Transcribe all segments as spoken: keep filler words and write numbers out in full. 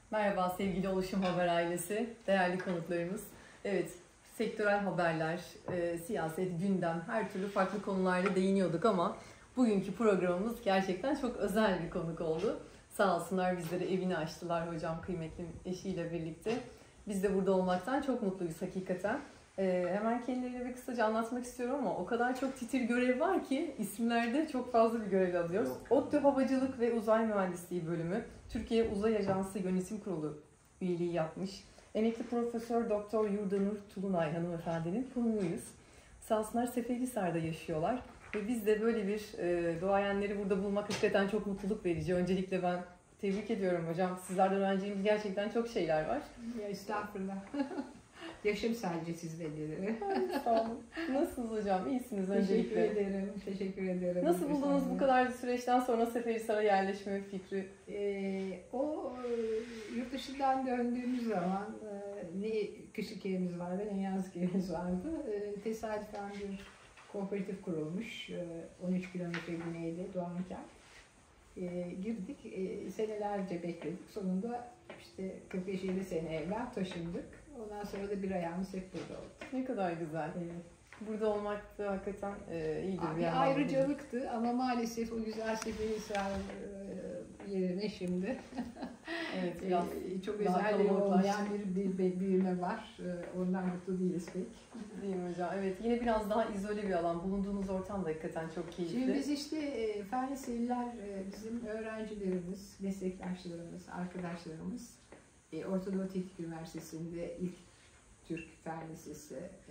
Merhaba sevgili Oluşum Haber ailesi, değerli konuklarımız. Evet, sektörel haberler, e, siyaset, gündem, her türlü farklı konularda değiniyorduk ama bugünkü programımız gerçekten çok özel bir konuk oldu. Sağ olsunlar bizlere evini açtılar hocam kıymetli eşiyle birlikte. Biz de burada olmaktan çok mutluyuz hakikaten. Ee, hemen kendilerini bir kısaca anlatmak istiyorum ama o kadar çok titir görev var ki isimlerde çok fazla bir görev alıyoruz. ODTÜ Havacılık ve Uzay Mühendisliği Bölümü, Türkiye Uzay Ajansı Yönetim Kurulu üyeliği yapmış. Emekli Profesör Doktor Yurdanur Tulunay hanımefendinin konumuyuz. Sağ olsunlar Seferihisar'da yaşıyorlar. Ve biz de böyle bir e, doğayenleri burada bulmak hakikaten çok mutluluk verici. Öncelikle ben tebrik ediyorum hocam. Sizlerden öğreneceğimiz gerçekten çok şeyler var. Ya estağfurullah. Yaşım sadece sizleri. Sağ olun. Nasılsınız hocam? İyisiniz öncelikle. Teşekkür ederim. Teşekkür ederim. Nasıl buldunuz bu kadar süreçten sonra Seferihisar'a yerleşme fikri? Ee, o yurt dışından döndüğümüz zaman e, ne kışlık evimiz vardı ne yazlık evimiz vardı. E, tesadüfen bir kooperatif kurulmuş. E, on üç kilometre güneyde Doğankent. E, girdik. E, senelerce bekledik. Sonunda işte kırk beş elli sene evvel taşındık. Ondan sonra da bir ayağımız hep burada oldu. Ne kadar güzel. Evet. Burada olmak da hakikaten e, iyidir. Bir, bir ayrıcalıktı ama maalesef o güzel Seferihisar e, yerine şimdi evet, biraz e, çok özel olmayan bir, bir, bir büyüme var. E, ondan mutlu değiliz pek. Değil mi hocam? Evet, yine biraz daha izole bir alan. Bulunduğunuz ortam da hakikaten çok keyifli. Şimdi biz işte e, fen liseliler e, bizim öğrencilerimiz, meslektaşlarımız, arkadaşlarımız e, Orta Doğu Teknik Üniversitesi'nde ilk Türk Fen Lisesi e,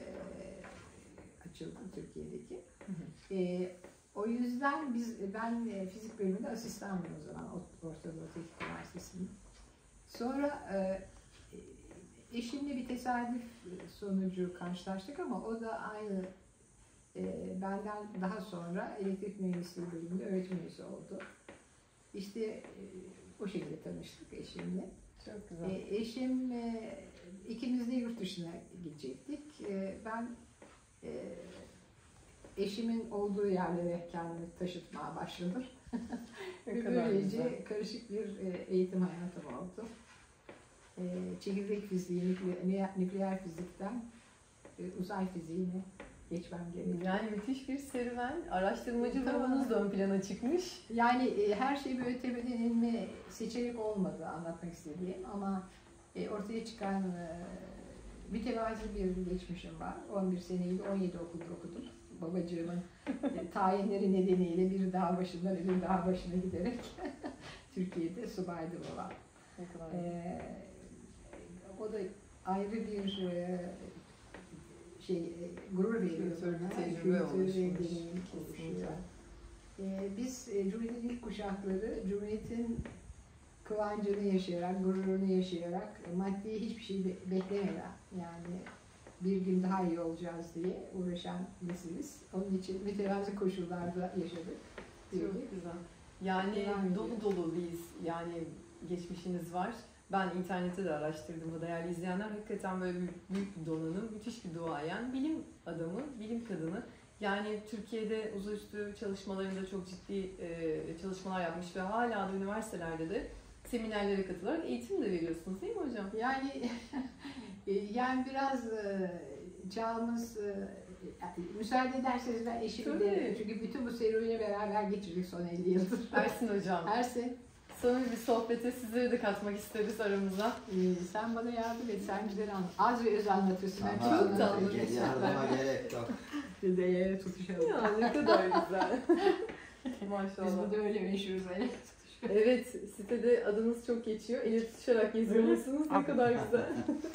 açıldı Türkiye'deki. Hı hı. E, o yüzden biz ben e, fizik bölümünde asistandım o zaman Orta Doğu Teknik Üniversitesi'nde. Sonra e, eşimle bir tesadüf sonucu karşılaştık ama o da aynı e, benden daha sonra elektrik mühendisliği bölümünde öğretim üyesi oldu. İşte e, o şekilde tanıştık eşimle. Çok güzel. E, eşim e, ikimiz de yurt dışına gidecektik. E, ben e, eşimin olduğu yerlere kendimi taşıtmaya başladım. Ve böylece güzel. Karışık bir e, eğitim hayatım oldu. E, çekirdek fiziği, nükleer, nükleer fizikten e, uzay fiziğine geçmem gerekiyor. Yani müthiş bir serüven. Araştırmacı ruhunuz da ön plana çıkmış. Yani e, her şey böyle tepeden inme seçerek olmadı anlatmak istediğim ama e, ortaya çıkan e, mütevazi bir geçmişim var. on bir seneyi on yedi okulda okudum. Babacığımın e, tayinleri nedeniyle bir dağ başından öbür dağ başına giderek Türkiye'de subaydı babam. E, o da ayrı bir e, şey e, gurur veriyor. Tecrübe olmuş. E, biz e, Cumhuriyet'in ilk kuşakları Cumhuriyet'in kıvancını yaşayarak, gururunu yaşayarak, maddi hiçbir şey beklemeden yani bir gün daha iyi olacağız diye uğraşan nesiliz. Onun için mütevazi koşullarda yaşadık. Çok güzel. Yani dolu dolu bir yani geçmişiniz var. Ben internette de araştırdım bu değerli izleyenler. Hakikaten böyle büyük, büyük bir donanım, müthiş bir duayen, bilim adamı, bilim kadını. Yani Türkiye'de uzayüstü çalışmalarında çok ciddi e, çalışmalar yapmış ve hala da üniversitelerde de seminerlere katılarak eğitim de veriyorsunuz değil mi hocam? Yani yani biraz e, çağımız e, müsaade ederseniz ben eşimi de çünkü bütün bu serüveni beraber geçirdik son elli yıldır. Ersin hocam. Ersin. Sonra bir sohbete sizleri de katmak isteriz aramıza. Ee, sen bana yardım et, sen güzel anlat. Az ve öz anlatırsın. Ama çok tatlı. Yardıma gerek yok. Biz de yere tutuşalım. Ya ne kadar güzel. Maşallah. Biz burada öyle meşhuruz. Evet, sitede adınız çok geçiyor. El tutuşarak yazıyorsunuz. Ne kadar güzel.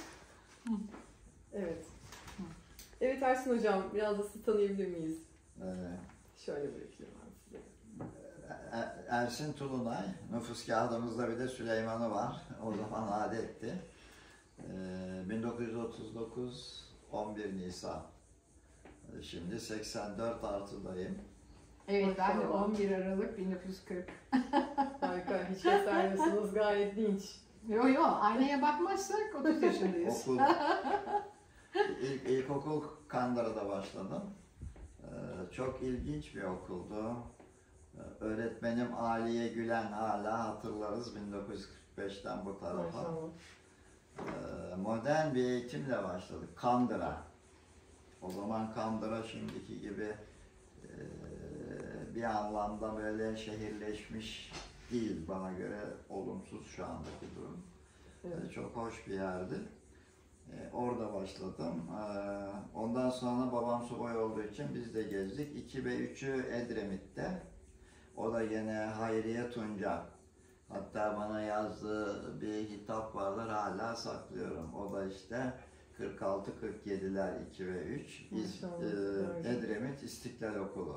Evet. Evet Ersin hocam, biraz da sizi tanıyabilir miyiz? Evet. Şöyle bırakayım ben size. Ersin Tulunay, nüfus kağıdımızda bir de Süleyman'ı var. O zaman adetti. bin dokuz yüz otuz dokuz on bir Nisan. Şimdi seksen dört artıdayım. Evet, ben de on bir Aralık bin dokuz yüz kırk. Harika, hiç göstermiyorsunuz, gayet dinç. Yo yo, aynaya bakmazsak otuz yaşındayız. Okul, ilk, ilkokul Kandıra'da başladım. Çok ilginç bir okuldu. Öğretmenim Aliye Gülen, hala hatırlarız, bin dokuz yüz kırk beşten bu tarafa. Maşallah. Ee, modern bir eğitimle başladık. Kandıra. O zaman Kandıra şimdiki gibi e, bir anlamda böyle şehirleşmiş değil. Bana göre olumsuz şu andaki durum. Evet. Ee, çok hoş bir yerdi. Ee, orada başladım. Ee, ondan sonra babam subay olduğu için biz de gezdik. iki ve üçü Edremit'te. O da yine Hayriye Tunca. Hatta bana yazdığı bir hitap vardır, hala saklıyorum. O da işte kırk altı kırk yediler iki ve üç. İz, e, Edremit İstiklal Okulu.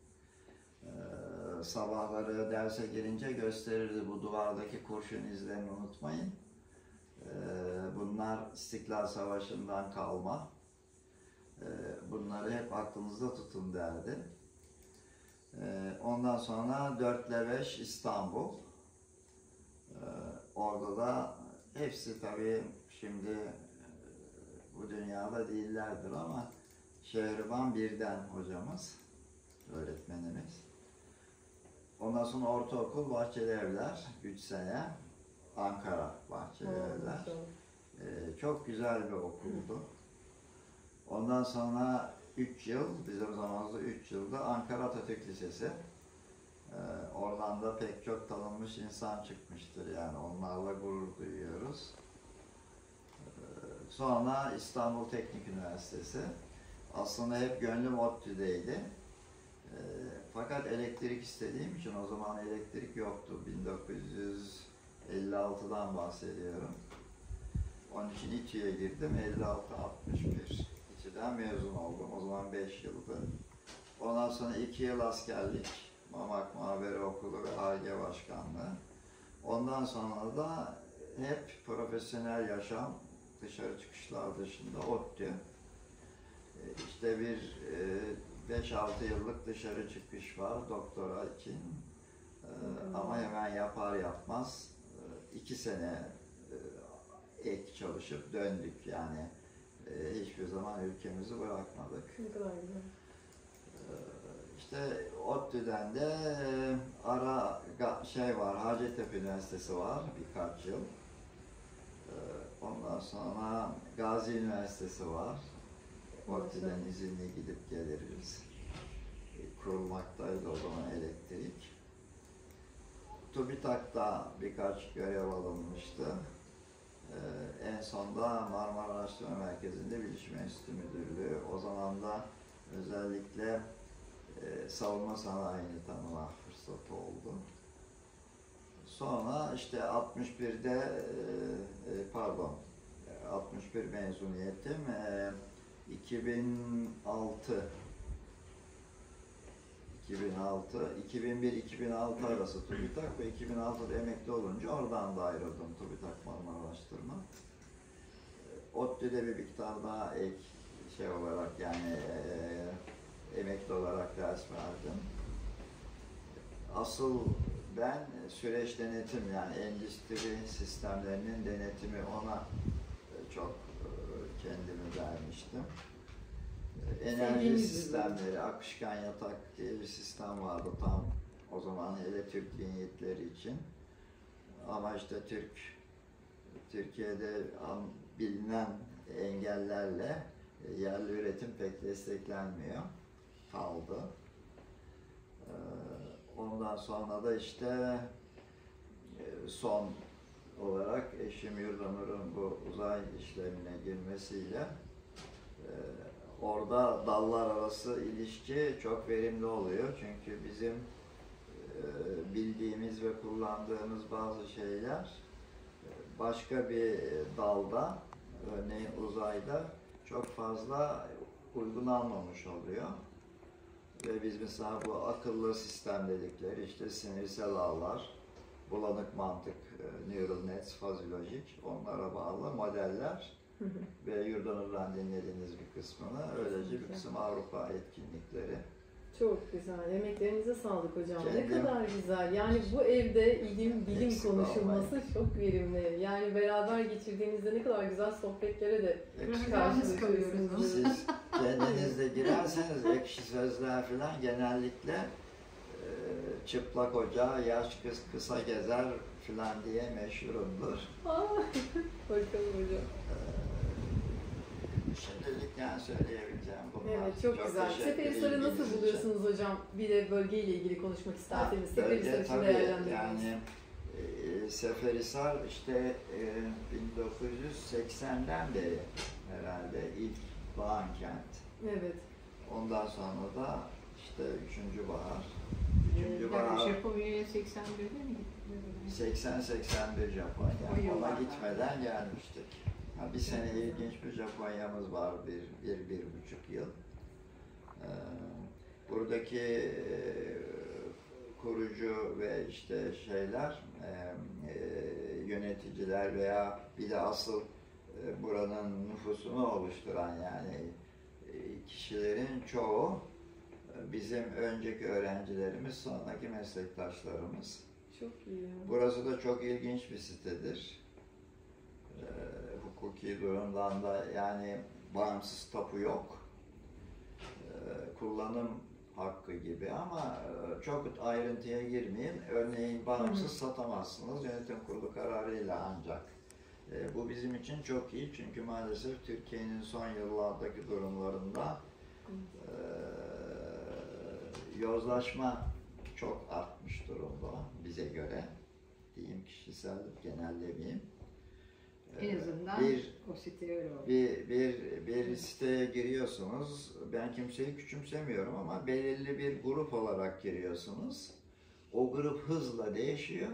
Ee, sabahları derse girince gösterirdi, bu duvardaki kurşun izlerini unutmayın. Ee, bunlar İstiklal Savaşı'ndan kalma. Ee, bunları hep aklınızda tutun derdi. Ee, ondan sonra dört ile beş İstanbul. Ee, orada da hepsi tabii şimdi e, bu dünyada değillerdir ama Şehriban Birden hocamız, öğretmenimiz. Ondan sonra ortaokul Bahçeli Evler, üç sene Ankara Bahçeli Evler. Ee, çok güzel bir okuldu. Ondan sonra üç yıl, bizim zamanımızda üç yılda Ankara Atatürk Lisesi. Ee, oradan da pek çok tanınmış insan çıkmıştır, yani onlarla gurur duyuyoruz. Ee, sonra İstanbul Teknik Üniversitesi. Aslında hep gönlüm ODTÜ'deydi. Ee, fakat elektrik istediğim için, o zaman elektrik yoktu, bin dokuz yüz elli altıdan bahsediyorum. Onun için İTÜ'ye girdim, elli altı altmış bir. İTÜ'den mezun oldum, o zaman beş yıldı. Ondan sonra iki yıl askerlik, Mamak Muhabere Okulu ve Ar-Ge Başkanlığı. Ondan sonra da hep profesyonel yaşam, dışarı çıkışlar dışında ODTÜ. İşte bir beş altı yıllık dışarı çıkış var doktora için. Hmm. Ama hemen yapar yapmaz iki sene ek çalışıp döndük, yani hiçbir zaman ülkemizi bırakmadık. Ne kadar güzel. İşte ODTÜ'den de ara şey var, Hacettepe Üniversitesi var birkaç yıl. Ondan sonra Gazi Üniversitesi var. ODTÜ'den izinli gidip geliriz. Kurulmaktaydı o zaman elektrik. TÜBİTAK'ta birkaç görev alınmıştı. Ee, en sonda Marmara Araştırma Merkezi'nde Bilişim Enstitüsü Müdürlüğü. O zaman da özellikle e, savunma sanayini tanıma fırsatı oldu. Sonra işte altmış birde e, pardon altmış bir mezuniyetim. E, iki bin altı iki bin altı iki bin bir iki bin altı arası TÜBİTAK ve iki bin altıda emekli olunca oradan da ayrıldım, TÜBİTAK Marmara Araştırma. ODTÜ'de bir miktar daha ek şey olarak, yani e, emekli olarak ders verdim. Asıl ben süreç denetim, yani endüstri sistemlerinin denetimi, ona çok kendimi vermiştim. Enerji sistemleri, akışkan yatak diye bir sistem vardı tam o zaman, hele Türk linyitleri için. Ama işte Türk, Türkiye'de bilinen engellerle yerli üretim pek desteklenmiyor, kaldı. Ondan sonra da işte son olarak eşim Yurdanur'un bu uzay işlemine girmesiyle orada dallar arası ilişki çok verimli oluyor. Çünkü bizim bildiğimiz ve kullandığımız bazı şeyler başka bir dalda, örneğin uzayda çok fazla uygulanmamış oluyor. Ve biz mesela bu akıllı sistem dedikleri, işte sinirsel ağlar, bulanık mantık, neural nets, fuzzy logic, onlara bağlı modeller ve Yurdanur'dan dinlediğiniz bir kısmını, öylece bir kısım Avrupa etkinlikleri. Çok güzel. Emeklerinize sağlık hocam. Kendim, ne kadar güzel. Yani bu evde ilim, bilim konuşulması olmayı. Çok verimli. Yani beraber geçirdiğinizde ne kadar güzel sohbetlere de karşılaşıyorsunuz. Siz kendiniz de girerseniz ekşi sözler falan genellikle e, çıplak hoca, yaş kız kısa gezer falan diye meşhurumdur. Aa, bakalım hocam. Ee, şimdilik yani söyleyebileceğim bunlar. Evet, çok, çok güzel. Seferihisar'ı nasıl buluyorsunuz için hocam? Bir de bölgeyle ilgili konuşmak isterseniz. Seferihisar için değerlendiriniz. Yani e, Seferihisar işte e, bin dokuz yüz seksenden beri herhalde ilk Bağan kent. Evet. Ondan sonra da işte üçüncü bahar. Üçüncü Yani bahar. Japonya'ya seksen birde mi gittin? seksen seksen bir Japonya. O Ona yıllar. gitmeden gelmiştik. Ha, bir sene ilginç bir Japonya'mız var, bir, bir, bir buçuk yıl. Ee, buradaki e, kurucu ve işte şeyler, e, e, yöneticiler veya bir de asıl e, buranın nüfusunu oluşturan yani e, kişilerin çoğu e, bizim önceki öğrencilerimiz, sonraki meslektaşlarımız. Çok iyi. Burası da çok ilginç bir sitedir. Ee, hukuki durumdan da yani bağımsız tapu yok. Ee, kullanım hakkı gibi ama e, çok ayrıntıya girmeyeyim. Örneğin bağımsız satamazsınız yönetim kurulu kararıyla ancak. E, bu bizim için çok iyi çünkü maalesef Türkiye'nin son yıllardaki durumlarında e, yozlaşma çok artmış durumda bize göre. Diyeyim kişisel genellemeyeyim. En azından bir, o site öyle oldu. Bir, bir, bir siteye giriyorsunuz. Ben kimseyi küçümsemiyorum ama belirli bir grup olarak giriyorsunuz. O grup hızla değişiyor.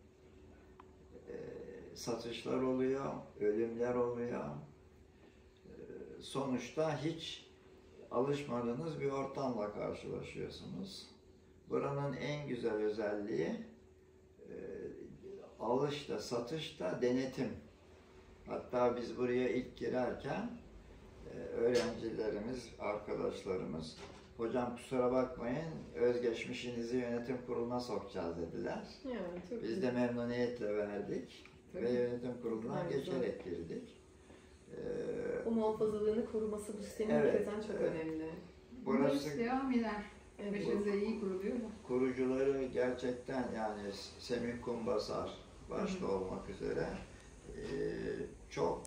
E, satışlar oluyor, ölümler oluyor. E, sonuçta hiç alışmadığınız bir ortamla karşılaşıyorsunuz. Buranın en güzel özelliği e, alışta, satışta denetim. Hatta biz buraya ilk girerken e, öğrencilerimiz, arkadaşlarımız, hocam kusura bakmayın özgeçmişinizi yönetim kuruluna sokacağız dediler. Yani, çok biz güzel. de memnuniyetle verdik Tabii. ve yönetim kurulundan Evet, geçerek girdik. E, O muhafazalığını koruması bu sitenin Evet, hakikaten çok evet. önemli. burası devam eder. Evet. Başında iyi kuruluyor mu? kurucuları gerçekten yani Semih Kumbasar başta Hı hı. olmak üzere e, çok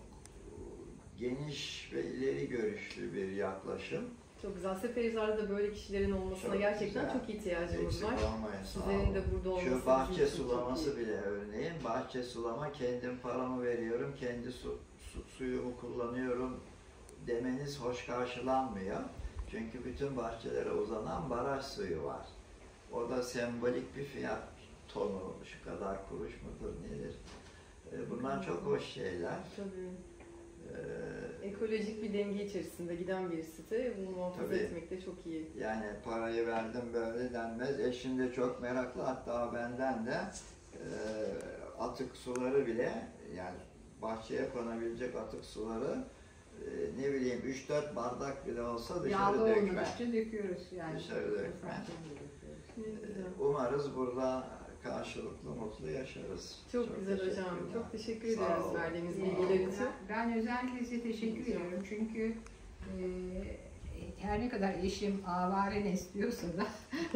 geniş ve ileri görüşlü bir yaklaşım. Çok güzel. Seferihisar'da da böyle kişilerin olmasına Çok gerçekten güzel. çok ihtiyacımız Eksik var. olmayın, sağ Sizlerin olun. de burada olması Şu bahçe bizim için çok sulaması iyi. bile örneğin, bahçe sulama kendim paramı veriyorum, kendi su, su, suyumu kullanıyorum demeniz hoş karşılanmıyor. Çünkü bütün bahçelere uzanan baraj suyu var. O da sembolik bir fiyat tonu, şu kadar kuruş mudur nedir? Bunlar çok hoş şeyler. Tabii. Ee, Ekolojik bir denge içerisinde giden bir site. Bunu muhafaza Tabii. etmek de çok iyi. Yani parayı verdim böyle denmez. Eşim de çok meraklı, hatta benden de e, atık suları bile, yani bahçeye konabilecek atık suları e, ne bileyim üç dört bardak bile olsa dışarı Yağlı dökme. olmadıkça döküyoruz yani. Dışarı dökme. Ne E, güzel. umarız burada karşılıklı mutlu yaşarız. Çok, güzel hocam. teşekkürler. Çok teşekkür Sağ ediyoruz olun. verdiğiniz Ee, bilgiler için. Ben özellikle size teşekkür Rica ediyorum çünkü e, her ne kadar eşim avare istiyorsa da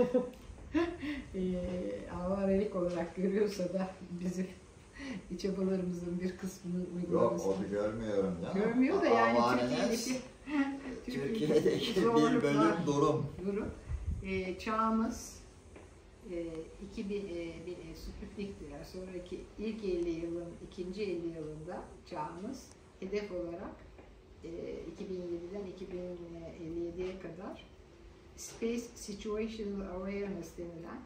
e, avarelik olarak görüyorsa da bizim çabalarımızın bir kısmını Yok, uygulaması. onu görmüyorum ya. Görmüyor da yani Avareniz, Türkiye'deki Türkiye'deki bir zorluklar, bölüm durum. durum. E, çağımız e, iki bin, e, bir, e, Sputnik'tir. Sonraki ilk elli yılın, ikinci elli yılında çağımız hedef olarak e, iki bin yediden iki bin elli yediye kadar Space Situational Awareness denilen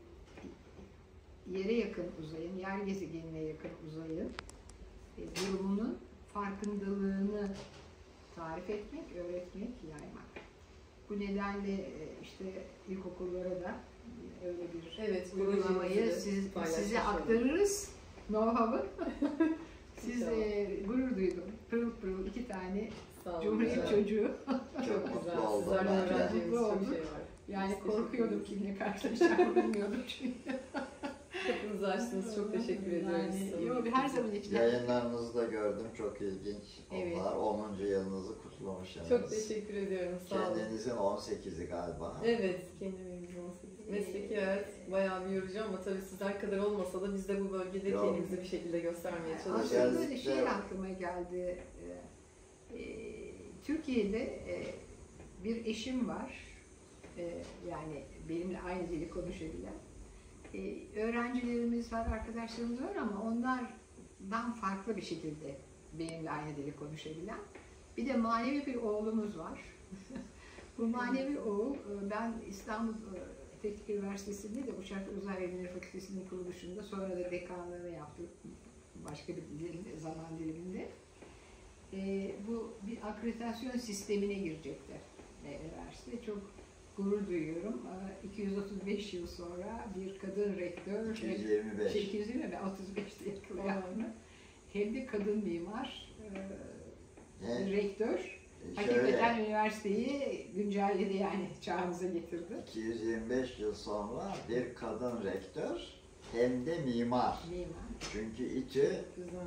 yere yakın uzayın, yer gezegenine yakın uzayın e, durumunun farkındalığını tarif etmek, öğretmek, yaymak. Bu nedenle e, işte ilkokullara da öyle bir Evet, uygulamayı projenizi siz, paylaşmış size olduk. aktarırız. Know-how'ı. Siz İnşallah. e, gurur duydum. Pırıl pırıl iki tane Sağ olun. Cumhuriyet hocam. çocuğu. Çok mutlu güzel. oldum Sizlerden ben de. öğreneceğimiz Mutlu çok olduk. şey var. Yani Biz teşekkür korkuyordum ederiz. kimle karşılaşacağımı bilmiyordum çünkü. Kapınızı açtınız. Çok teşekkür ediyoruz. Yani, yok, her zaman için. Yayınlarınızı da gördüm, çok ilginç Evet. onlar. onuncu yılınızı kutlamışsınız. Çok teşekkür ediyorum. Sağ olun. Kendinizin on sekizi galiba. Evet, kendimizin on sekiz. Mesleki hayat bayağı bir yorucu ama tabii sizler kadar olmasa da biz de bu bölgede Yok. kendimizi bir şekilde göstermeye Aslında çalışıyoruz. böyle şey aklıma geldi. Ee, e, Türkiye'de e, bir eşim var. E, yani benimle aynı dili konuşabilen. E, öğrencilerimiz var, arkadaşlarımız var ama onlardan farklı bir şekilde benimle aynı dili konuşabilen. Bir de manevi bir oğlumuz var. Bu manevi oğul, ben İstanbul Teknik Üniversitesi'nde de Uçak ve Uzay Bilimleri Fakültesi'nin kuruluşunda, sonra da dekanlığını yaptım başka bir dilimde, zaman diliminde. E, bu bir akreditasyon sistemine girecekler e, üniversite. Çok gurur duyuyorum. E, iki yüz otuz beş yıl sonra bir kadın rektör, iki yüz yirmi beş. iki yüz yirmi beş, otuz beşte yakalayan, hem de kadın mimar, e, Evet. rektör. Şöyle, Hakikaten üniversiteyi güncelledi, yani çağımıza getirdi. iki yüz yirmi beş yıl sonra bir kadın rektör hem de mimar. Mimar. Çünkü içi Güzel.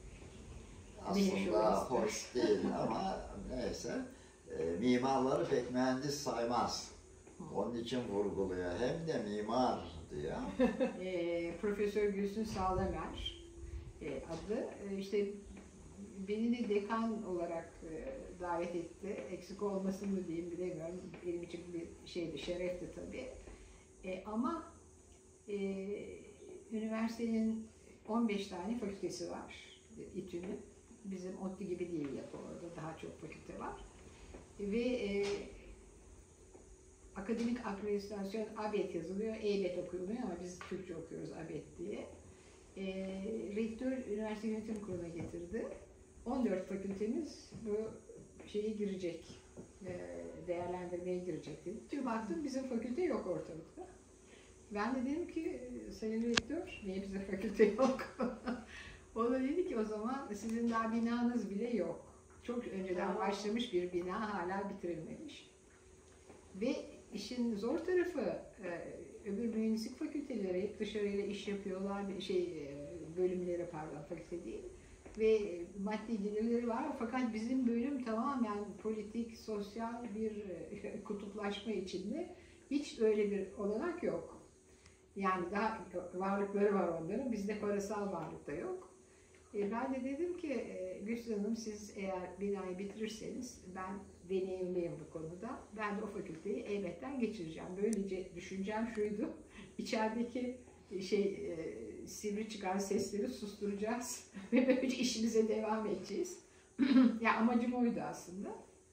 aslında hoş değil ama neyse. E, mimarları pek mühendis saymaz. Onun için vurguluyor. Hem de mimar diyor. e, Profesör Gülsün Sağlamer e, adı. E, işte beni de dekan olarak e, davet etti. Eksik olmasın mı diyeyim bilemiyorum. Benim için bir şeydi, şerefti tabii. E, ama e, üniversitenin on beş tane fakültesi var İTÜ'nün. Bizim ODTÜ gibi değil yapı orada. Daha çok fakülte var. Ve e, akademik akreditasyon A B E T yazılıyor, E B E T okuluyor ama biz Türkçe okuyoruz A B E T diye. E, rektör üniversite yönetim kuruluna getirdi. on dört fakültemiz bu şeye girecek, e, değerlendirmeye girecek dedi. Tüm baktım bizim fakülte yok ortalıkta. Ben de dedim ki sayın rektör, niye bize fakülte yok? O da dedi ki o zaman sizin daha binanız bile yok. Çok önceden başlamış bir bina hala bitirilmemiş. Ve işin zor tarafı e, öbür mühendislik fakülteleri dışarıyla iş yapıyorlar, şey bölümleri pardon fakülte değil. Ve maddi gelirleri var fakat bizim bölüm tamamen politik, sosyal bir kutuplaşma içinde. Hiç öyle bir olanak yok. Yani daha varlıkları var onların, bizde parasal varlık da yok. E ben de dedim ki e, Gülsün Hanım, siz eğer binayı bitirirseniz ben deneyimliyim bu konuda. Ben de o fakülteyi elbette geçireceğim. Böylece düşüncem şuydu, içerideki şey e, sivri çıkan sesleri susturacağız ve böylece işimize devam edeceğiz. Ya amacım oydu aslında.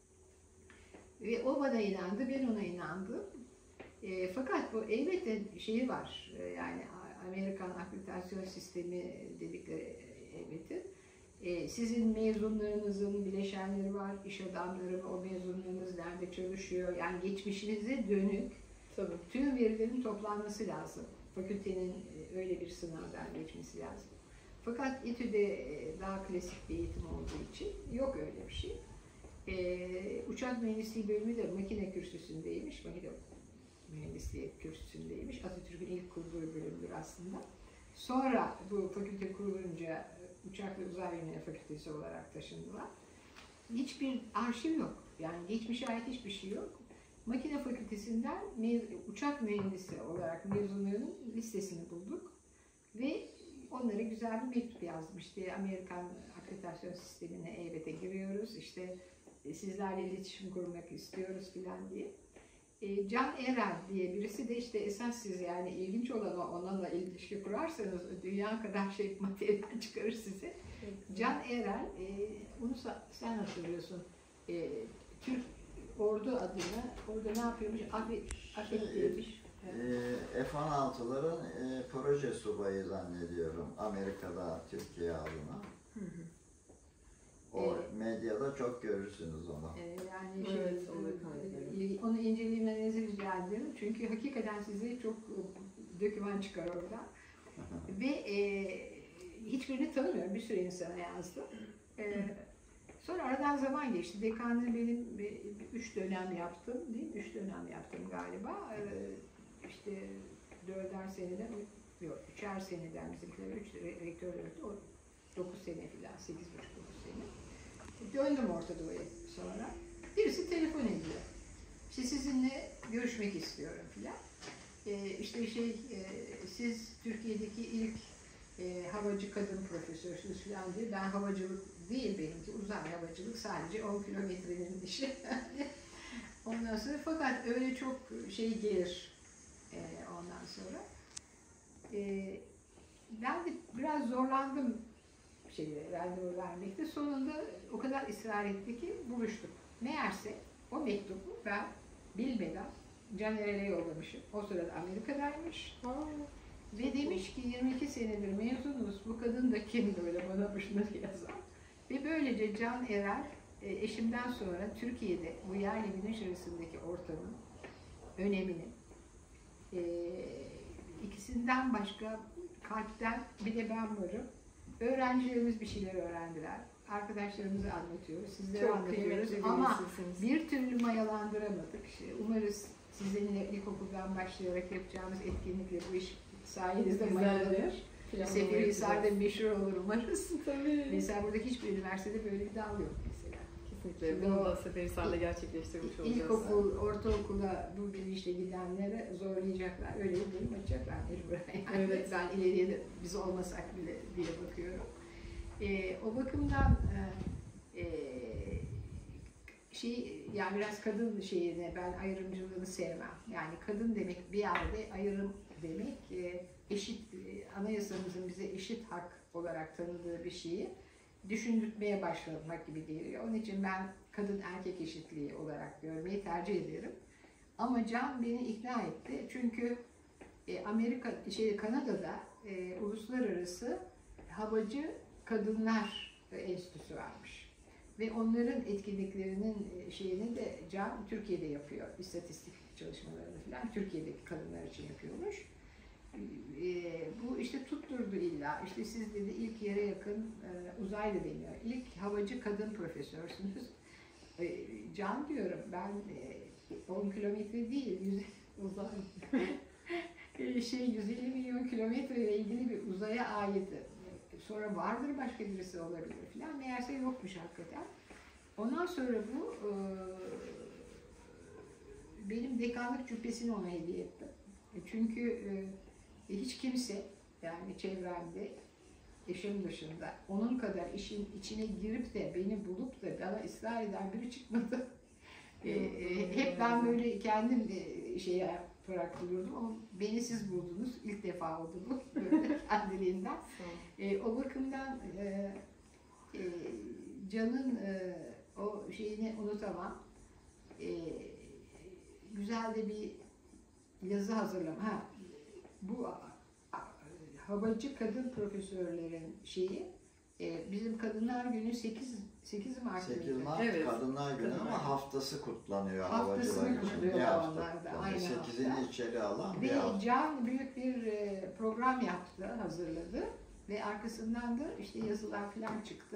Ve o bana inandı, ben ona inandım. E, fakat bu elbette şeyi var, e, yani Amerikan akreditasyon sistemi dedikleri elbette. E, sizin mezunlarınızın bileşenleri var, iş adamları, o mezunlarınız nerede çalışıyor, yani geçmişinize dönük Tabii. tüm verilerin toplanması lazım. Fakültenin öyle bir sınavdan geçmesi lazım. Fakat İTÜ'de daha klasik bir eğitim olduğu için yok öyle bir şey. Ee, uçak mühendisliği bölümü de makine kürsüsündeymiş, makine mühendisliği kürsüsündeymiş. Atatürk'ün ilk kurduğu bölümdür aslında. Sonra bu fakülte kurulunca Uçak ve Uzay Bilimleri Fakültesi olarak taşındılar. Hiçbir arşiv yok. Yani geçmişe ait hiçbir şey yok. Makine fakültesinden uçak mühendisi olarak mezunlarının listesini bulduk ve onlara güzel bir mektup yazdım. İşte Amerikan akreditasyon sistemine elbette giriyoruz, işte sizlerle iletişim kurmak istiyoruz filan diye. E, Can Erel diye birisi de işte esas siz yani ilginç olan o, onunla ilişki kurarsanız dünya kadar şey materyal çıkarır size. Can Erel, e, onu sen hatırlıyorsun, e, Türk Ordu adına, orada ne yapıyormuş? Akrediteymiş. E, F on altıların e, proje subayı zannediyorum Amerika'da Türkiye adına. Hı hı. O evet. Medyada çok görürsünüz onu. E, yani şey, evet, onu, onu incelemenizi rica ederim. Çünkü hakikaten size çok doküman çıkar orada. Ve e, hiçbirini tanımıyorum. Bir sürü insana yazdım. E, Sonra aradan zaman geçti. Dekanlığı benim üç dönem yaptım, değil mi? Üç dönem yaptım galiba. Ee, işte dörder seneden, yok üçer seneden bizimkiler, üç rektörler, o dokuz sene filan, sekiz buçuk dokuz sene. Döndüm Orta Doğu'ya sonra. Birisi telefon ediyor. İşte sizinle görüşmek istiyorum filan. e, işte şey e, siz Türkiye'deki ilk e, havacı kadın profesörsünüz falan diye. Ben havacılık değil benimki, uzay havacılık, sadece on kilometrenin işi. Ondan sonra fakat öyle çok şey gelir e, ondan sonra. E, ben de biraz zorlandım şeyleri, randevu vermekte. Sonunda o kadar ısrar etti ki buluştuk. Meğerse o mektubu ben bilmeden Caner'e yollamışım. O sırada Amerika'daymış. Aa. Ve demiş ki yirmi iki senedir mezunuz, bu kadın da kim böyle bana bunları yazan. Ve böylece Can Erer, eşimden sonra Türkiye'de bu yerle güneş arasındaki ortamın önemini, ikisinden başka kalpten bir de ben varım. Öğrencilerimiz bir şeyler öğrendiler. Arkadaşlarımızı anlatıyoruz, sizlere Çok anlatıyoruz kıymetli ama birisiniz. bir türlü mayalandıramadık. Umarız sizinle ilkokuldan başlayarak yapacağımız etkinlikle bu iş sayenizde mayalanır. Seferihisar'da meşhur olur umarız. Tabii. Mesela burada hiçbir üniversitede böyle bir dal yok mesela. Kesinlikle. Bunu da Seferihisar'da gerçekleştirmiş olacağız. İlkokul, ortaokula bu bilinçle gidenlere zorlayacaklar. Öyle bir bölüm açacaklar mecburen. Yani Evet. ben ileriye de biz olmasak bile diye bakıyorum. Ee, o bakımdan e, şey yani biraz kadın şeyine ben ayrımcılığını sevmem. Yani kadın demek bir yerde ayrım demek e, eşit e, anayasamızın bize eşit hak olarak tanıdığı bir şeyi düşündürtmeye başlamak gibi geliyor. Onun için ben kadın erkek eşitliği olarak görmeyi tercih ederim. Ama Can beni ikna etti. Çünkü e, Amerika, şey Kanada'da e, uluslararası havacı kadınlar enstitüsü varmış. Ve onların etkinliklerinin şeyini de Can Türkiye'de yapıyor. İstatistik çalışmalarını falan Türkiye'deki kadınlar için yapıyormuş. E, bu işte tutturdu illa. İşte siz dedi ilk yere yakın e, uzaylı deniyor. İlk havacı kadın profesörsünüz. E, Can diyorum ben e, on kilometre değil, yüz, uzay. e, şey yüz elli milyon kilometre ile ilgili bir uzaya ait. Sonra vardır başka birisi olabilir falan. Meğerse yokmuş hakikaten. Ondan sonra bu e, benim dekanlık cübbesini ona hediye ettim. E, çünkü e, hiç kimse yani çevremde eşim dışında onun kadar işin içine girip de beni bulup da bana ısrar eden biri çıkmadı. E, e, hep ben böyle kendim e, şeye yaparak bulurdum ama beni siz buldunuz. İlk defa oldu bu böyle kendiliğinden. E, o bakımdan e, e, Can'ın e, o şeyini unutamam. E, güzel de bir yazı hazırlama. Ha, bu havacı kadın profesörlerin şeyi e, bizim Kadınlar Günü sekiz Mart sekiz günü. Mart Evet. Kadınlar Günü Kadınlar. ama haftası kutlanıyor Havacılar havacılar için. kutluyor Bir hafta onlar da, kutlanıyor. aynı sekizini hafta. içeri alan Ve bir hafta. Can büyük bir e, program yaptı, hazırladı ve arkasından da işte yazılar falan çıktı.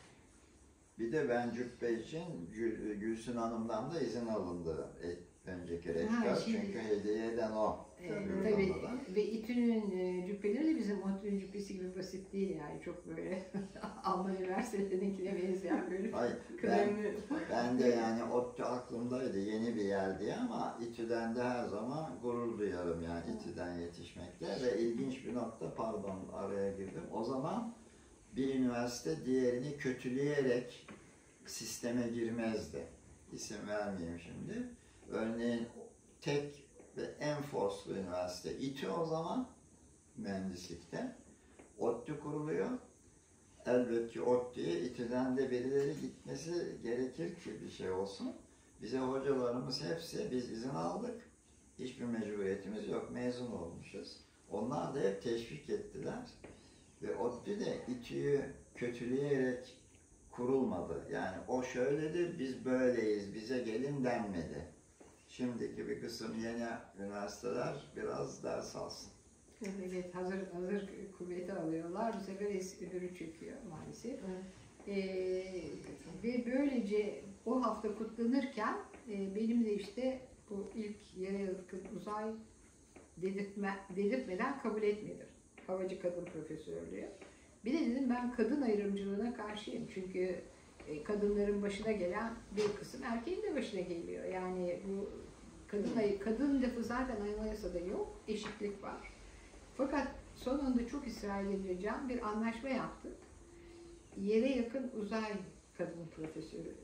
Bir de ben cübbe için Gül, Gülsün Hanım'dan da izin alındı. E, önceki rektör. Ha, şimdi- Çünkü hediye eden o. Ee, Tabii. tabii ve İTÜ'nün e, cübbeleri de bizim ODTÜ'nün cübbesi gibi basit değil yani çok böyle Alman üniversitelerinkine benzeyen böyle Hayır, ben, Kıdemli. ben de yani ODTÜ aklımdaydı yeni bir yer diye ama İTÜ'den de her zaman gurur duyarım yani İTÜ'den yetişmekte ve ilginç bir nokta, pardon araya girdim. O zaman bir üniversite diğerini kötüleyerek sisteme girmezdi. İsim vermeyeyim şimdi. Örneğin tek ve en forslu üniversite İTÜ o zaman mühendislikte. ODTÜ kuruluyor. Elbette ODTÜ'ye İTÜ'den de birileri gitmesi gerekir ki bir şey olsun. Bize hocalarımız hepsi, biz izin aldık. Hiçbir mecburiyetimiz yok, mezun olmuşuz. Onlar da hep teşvik ettiler. Ve ODTÜ de İTÜ'yü kötüleyerek kurulmadı. Yani o şöyledir, biz böyleyiz, bize gelin denmedi. Şimdiki bir kısım yeni üniversiteler biraz ders alsın. Evet, hazır hazır kuvveti alıyorlar. Bu sefer eski öbürü çekiyor maalesef. Evet. Ee, ve böylece o hafta kutlanırken e, benim de işte bu ilk yere yakın uzay dedirtme, dedirtmeden kabul etmedim. Havacı kadın profesörlüğü. Bir de dedim ben kadın ayrımcılığına karşıyım. Çünkü e, kadınların başına gelen bir kısım erkeğin de başına geliyor. Yani bu Kadın, ayı, kadın lafı zaten anayasada yok, eşitlik var. Fakat sonunda çok ısrar edeceğim bir anlaşma yaptık. Yere yakın uzay kadın profesörü.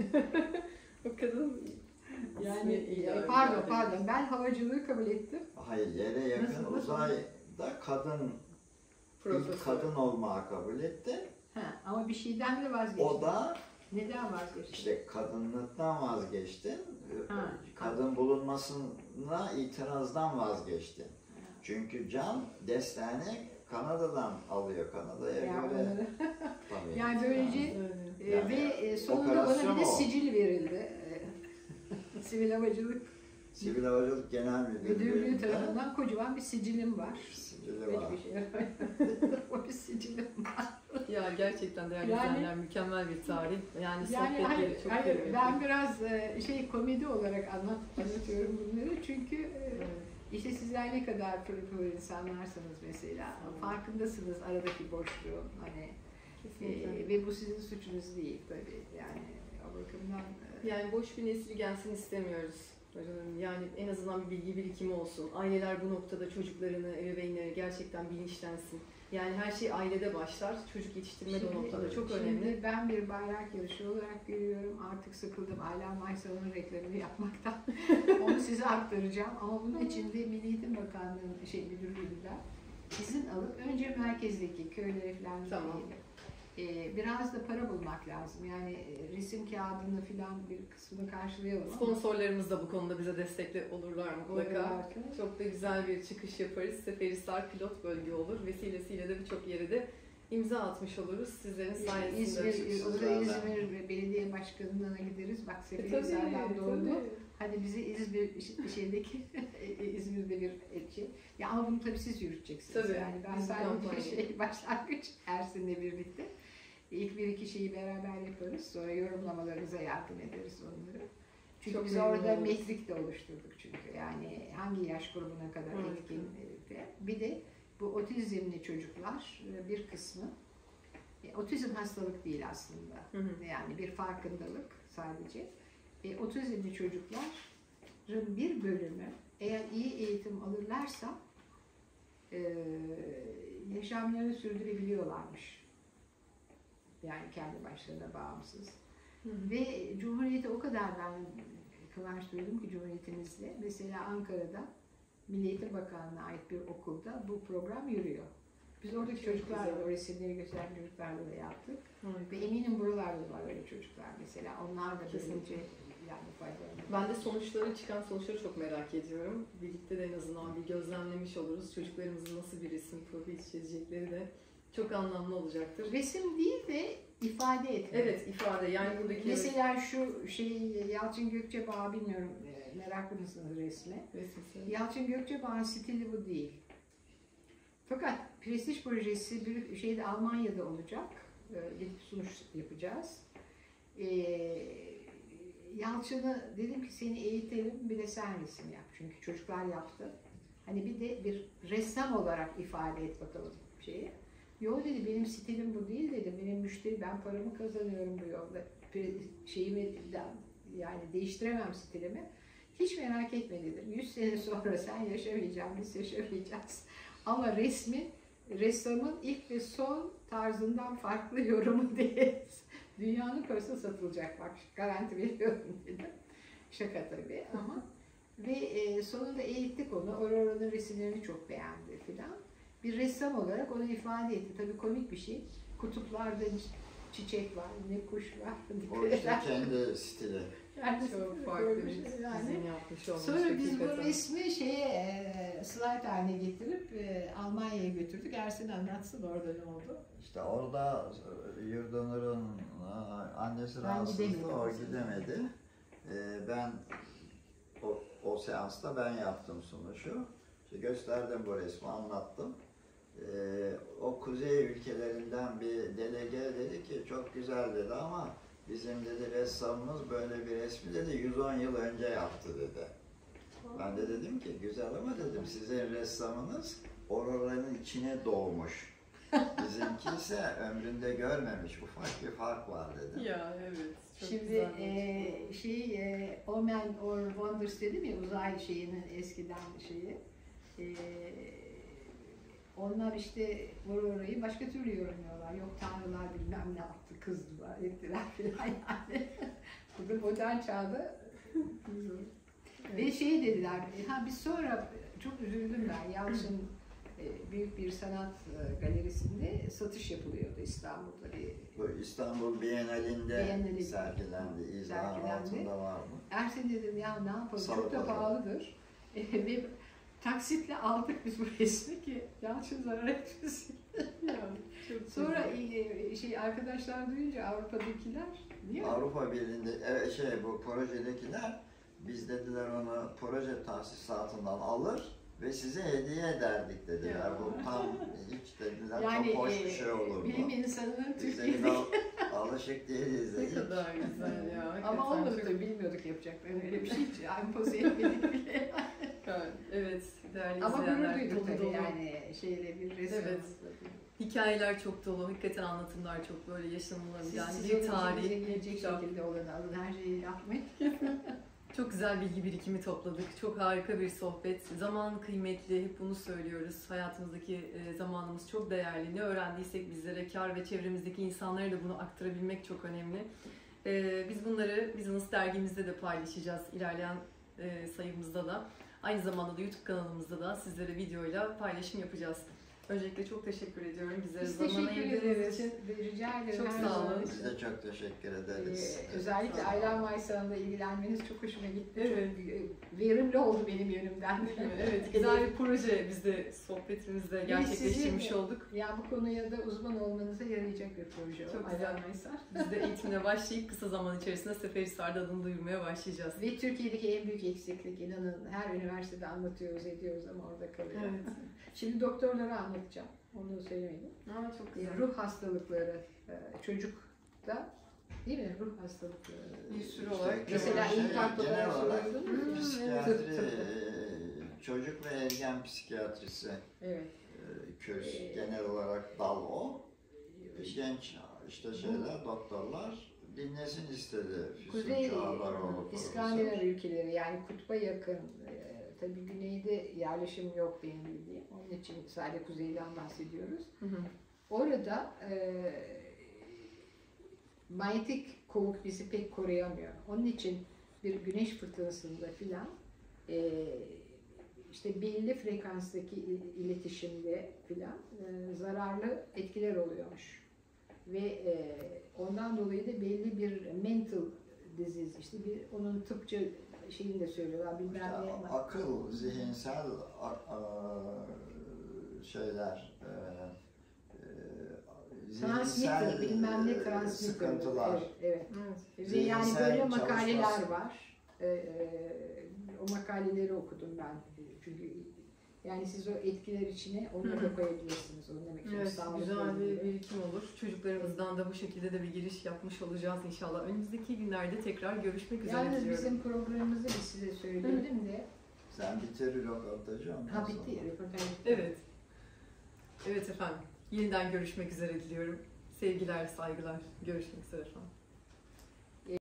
O kadın Yani ismi, pardon yani. pardon ben havacılığı kabul ettim. Hayır, yere yakın Nasıl, nasıl? uzayda kadın Profesör. ilk kadın olmaya kabul etti. Ha, ama bir şeyden de vazgeçtim. O da Neden vazgeçtin? işte kadınlıktan vazgeçti. Ha. Kadın bulunmasına itirazdan vazgeçti. Çünkü Can desteğini Kanada'dan alıyor. Kanada'ya Yani, göre onları- tabii. yani böylece Evet. e, Yani ve e, sonunda bana operasyon bir de o. sicil verildi. E, Sivil Havacılık Sivil Havacılık Genel Müdürlüğü Müdürlüğü'nde tarafından kocaman bir sicilim var. sicili var. Hiçbir şey o bir sicilim var. Ya gerçekten değerli Yani- izleyenler mükemmel bir tarih. Yani, Yani sohbetleri hayır, çok hayır, kıymetli. ben biraz e, şey komedi olarak anlat, anlatıyorum bunları çünkü e, Evet. işte sizler ne kadar pırıl pırıl insanlarsınız mesela, farkındasınız aradaki boşluğun hani Kesinlikle. e, ve bu sizin suçunuz değil tabii yani o bakımdan. e, Yani boş bir nesil gelsin istemiyoruz. Yani en azından bir bilgi birikimi olsun. Aileler bu noktada çocuklarını, ebeveynleri gerçekten bilinçlensin. Yani her şey ailede başlar. Çocuk yetiştirme de o noktada çok şimdi önemli. ben bir bayrak yarışı olarak görüyorum. Artık sıkıldım Ailem Maysal'ın reklamını yapmaktan. Onu size aktaracağım. Ama bunun için de Milli Eğitim Bakanlığı'nın şey, müdürlüğünden izin alıp önce merkezdeki köylere falan Tamam. gidelim. Ee, biraz da para bulmak lazım. Yani e, resim kağıdını falan bir kısmını karşılayalım. ama- Sponsorlarımız da bu konuda bize destekli olurlar mutlaka. Olurlar. Çok da güzel bir çıkış yaparız. Seferihisar pilot bölge olur. Vesilesiyle de birçok yere de imza atmış oluruz sizlerin sayesinde. İzmir, o da Sizlerden. İzmir Belediye Başkanı'na gideriz. Bak E, tabii, Seferihisar'dan doğru. tabii. Hadi bizi İzmir şeydeki İzmir'de bir şey. Ya ama bunu tabii siz yürüteceksiniz. Tabii, Yani ben biz bu sadece kampanyayı- şey başlangıç Ersin'le birlikte. İlk bir iki şeyi beraber yaparız. Sonra yorumlamalarınıza yardım ederiz onları. Çünkü Çok biz memnun orada oluruz. metrik de oluşturduk çünkü. Yani hangi yaş grubuna kadar Harika. etkin. de. Bir de bu otizmli çocuklar bir kısmı. E, Otizm hastalık değil aslında. Hı hı. Yani bir farkındalık sadece. E, otizmli çocukların bir bölümü eğer iyi eğitim alırlarsa e, yaşamlarını sürdürebiliyorlarmış. Yani kendi başlarına bağımsız. Hı hı. Ve Cumhuriyet'e o kadar ben kıvanç duydum ki Cumhuriyetimizle. Mesela Ankara'da Milli Eğitim Bakanlığı'na ait bir okulda bu program yürüyor. Biz oradaki Çok çocuklarla, güzel. o resimleri gösteren çocuklarla da yaptık. Harika. Ve eminim buralarda da var öyle çocuklar mesela. Onlar da Kesinlikle. böylece yani faydalanıyor. Ben de sonuçları, çıkan sonuçları çok merak ediyorum. Birlikte de en azından bir gözlemlemiş oluruz. Çocuklarımızın nasıl bir resim profili çizecekleri de çok anlamlı olacaktır. Resim değil de ifade etme. Evet, ifade. Yani buradaki Mesela şu şey Yalçın Gökçebağ bilmiyorum e, meraklı mısınız resme? resim. Yalçın Gökçebağ'ın stili bu değil. Fakat prestij projesi bir şeyde Almanya'da olacak. Ee, Gidip sunuş yapacağız. Ee, Yalçın'a dedim ki seni eğitelim bir de sen resim yap. Çünkü çocuklar yaptı. Hani bir de bir ressam olarak ifade et bakalım şeyi. Yo dedi benim stilim bu değil dedi. Benim müşteri ben paramı kazanıyorum bu yolda. Pre- Şeyimi yani değiştiremem stilimi. Hiç merak etme dedim. Yüz sene sonra sen yaşamayacaksın, biz yaşamayacağız. Ama resmin, ressamın ilk ve son tarzından farklı yorumu diye dünyanın parası satılacak bak garanti veriyorum dedim. Şaka tabii ama ve e, sonunda eğittik onu. Aurora'nın resimlerini çok beğendi filan. Bir ressam olarak onu ifade etti. Tabii komik bir şey. Kutuplarda çiçek var, ne kuş var. O işte kendi stili. Yani Çok farklı bir şey yani. sizin yapmış olmuş. Sonra biz bu hakikaten. resmi şeye e, slide haline getirip e, Almanya'ya götürdük. Ersin anlatsın orada ne oldu. İşte orada Yurdunur'un annesi Ben rahatsızdı, gidemedim o aslında. gidemedi. Ee, ben o, o seansta ben yaptım sunuşu. İşte gösterdim bu resmi, anlattım. Ee, o kuzey ülkelerinden bir delege dedi ki çok güzel dedi ama bizim dedi ressamımız böyle bir resmi dedi yüz on yıl önce yaptı dedi. Ben de dedim ki güzel ama dedim sizin ressamınız Aurora'nın içine doğmuş. Bizimki ise ömründe görmemiş ufak bir fark var dedi. Ya evet. Çok Şimdi güzel. e, şey e, Omen or Wonders dedim ya, uzay şeyinin eskiden şeyi. E, onlar işte orayı başka türlü yorumluyorlar. Yok tanrılar bilmem ne yaptı, kızdılar, ettiler filan yani. Burada modern çağda evet. Ve şey dediler, ha biz sonra çok üzüldüm ben, Yalçın e, büyük bir sanat e, galerisinde satış yapılıyordu İstanbul'da bir. Bu İstanbul Bienalinde Bienali sergilendi, İzahın altında var mı? Ersin dedim ya ne yapalım, Salı çok da pazarı. pahalıdır. E, ve taksitle aldık biz bu resmi ki Yalçın zarar etmesin. Sonra e, şey arkadaşlar duyunca Avrupa'dakiler değil mi? Avrupa Birliği'nde evet, şey bu projedekiler biz dediler onu proje tahsisatından alır ve size hediye ederdik dediler. Ya. Bu tam hiç dediler Yani çok hoş e, bir şey olurdu. bilim insanının Biz de Türkiye'de al, alışık değiliz Ne dedik. kadar güzel ya. ama Hakikaten olmadı çok- tabii, bilmiyorduk yapacaklarını, öyle bir şey hiç empoze etmedik bile. Evet, değerli Ama gurur izleyenler, duyduk dolu tabii dolu. yani şeyle bir resim. Evet. Hikayeler çok dolu, hakikaten anlatımlar çok böyle yaşanılabilen Siz, bir siz tarih. gelecek şekilde olanı alın, her şeyi yapmayın. Çok güzel bilgi birikimi topladık. Çok harika bir sohbet. Zaman kıymetli, hep bunu söylüyoruz. Hayatımızdaki e, zamanımız çok değerli. Ne öğrendiysek bizlere kar ve çevremizdeki insanlara da bunu aktarabilmek çok önemli. E, biz bunları Business dergimizde de paylaşacağız ilerleyen e, sayımızda da. Aynı zamanda da YouTube kanalımızda da sizlere videoyla paylaşım yapacağız. Öncelikle çok teşekkür ediyorum. Bizlere Biz zaman teşekkür ayırdığınız ederiz. için. Rica ederim. Çok her sağ zaman olun. için. Biz de çok teşekkür ederiz. Ee, özellikle Aylan Maysan'la ilgilenmeniz çok hoşuma gitti. Evet. Çok e, verimli oldu benim yönümden. Evet, güzel bir proje biz de sohbetimizde gerçekleştirmiş sizi- olduk. Ya bu konuya da uzman olmanıza yarayacak bir proje o. Çok Aylan güzel. Maysan. Biz de eğitimine başlayıp kısa zaman içerisinde Seferihisar'da adını duyurmaya başlayacağız. Ve Türkiye'deki en büyük eksiklik, inanın her üniversitede anlatıyoruz, ediyoruz ama orada kalıyor. Evet. Şimdi doktorlara anlatacağım. Onu söylemedim. Aa, çok güzel. Ruh hastalıkları e, çocukta, değil mi? Ruh hastalıkları. Bir sürü İşte olarak. Mesela şey, infarkt genel olarak olarak söylüyordun mu? psikiyatri, Tıp, tıp. e, çocuk ve ergen psikiyatrisi Evet. e, köz, Ee, genel olarak dal o. Genç işte şeyler, doktorlar dinlesin istedi. Kuzey Füsun Çağlaroğlu İskandinav profesör. ülkeleri, yani kutba yakın, e, tabii güneyde yerleşim yok benim bildiğim. Onun için sadece kuzeyden bahsediyoruz. Hı hı. Orada e, manyetik kovuk bizi pek koruyamıyor. Onun için bir güneş fırtınasında filan e, işte belli frekanstaki il- iletişimde filan e, zararlı etkiler oluyormuş. Ve e, ondan dolayı da belli bir mental disease, işte bir onun tıpça şeyini de söylüyorlar, bilmem İşte ne ama akıl, zihinsel a- a- şeyler, e, e, transmitter, zihinsel bilmem ne e, transmitter. sıkıntılar. Evet, evet. Evet. Ve yani Zihinsel böyle makaleler çalışması. var. Ee, e, o makaleleri okudum ben. Çünkü yani siz o etkiler içine onları da koyabilirsiniz. Onu demek istiyorum. Evet, Sağlıklı güzel bir ilgili. birikim olur. Çocuklarımızdan da bu şekilde de bir giriş yapmış olacağız inşallah. Önümüzdeki günlerde tekrar görüşmek üzere Yalnız diliyorum. bizim programımızı biz size söyleyelim de. Sen bitir röportajı ondan Ha sonra. bitti. Röportaj bitti. Evet. Evet efendim. Yeniden görüşmek üzere diliyorum. Sevgiler, saygılar. Görüşmek üzere efendim.